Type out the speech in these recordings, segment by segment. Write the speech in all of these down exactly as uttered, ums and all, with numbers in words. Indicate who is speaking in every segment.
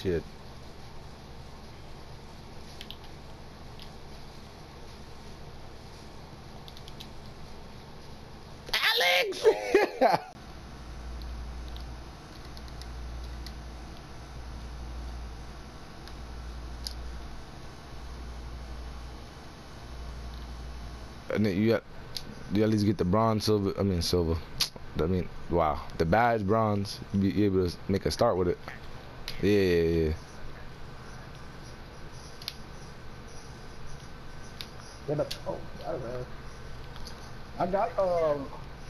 Speaker 1: shit. Alex! And then you got, you at least get the bronze, silver. I mean silver. I mean, wow, the badge bronze. You be able to make a start with it. Yeah, yeah, yeah.
Speaker 2: Yeah, but, oh, I don't know. I got um.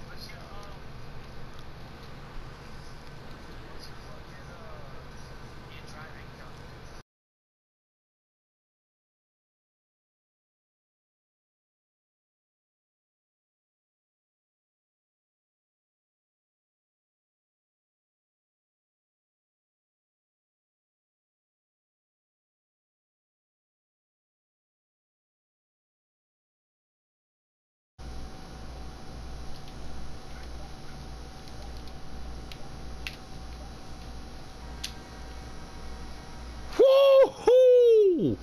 Speaker 1: Woohoo!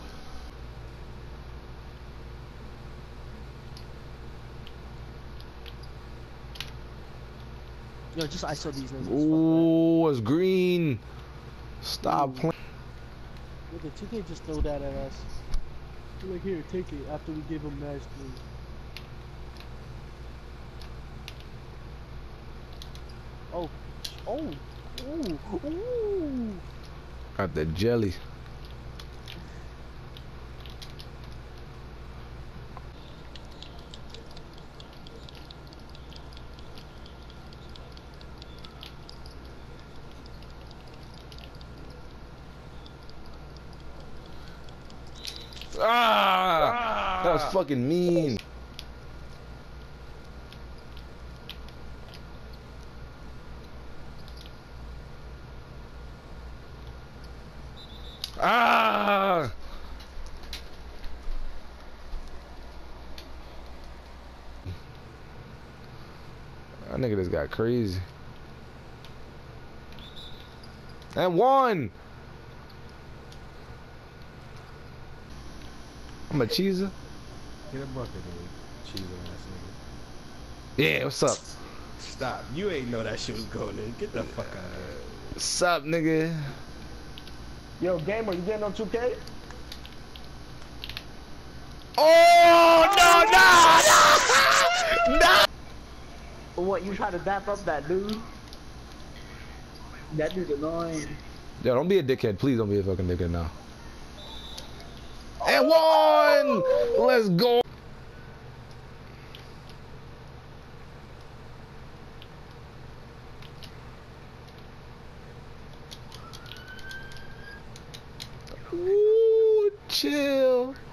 Speaker 3: Yo, just I saw these niggas.
Speaker 1: Ooh, it's green. Stop playing.
Speaker 3: Look at two K just throw that at us. We're like, here, take it after we give him match three. Oh, oh, ooh, ooh.
Speaker 1: Got the jelly. Ah, that was fucking mean. Ah! That nigga just got crazy. And one! I'm a cheeser.
Speaker 4: Get a bucket, dude. Cheese ass nigga.
Speaker 1: Yeah, what's up?
Speaker 4: Stop. You ain't know that shit was going in. Get the fuck out of here.
Speaker 1: What's up, nigga?
Speaker 2: Yo, gamer, you getting on two K?
Speaker 1: Oh, no, no, no! No!
Speaker 2: What, you trying to dap up that dude? That dude's annoying.
Speaker 1: Yo, don't be a dickhead. Please don't be a fucking dickhead now. And one! Let's go! Ooh, chill.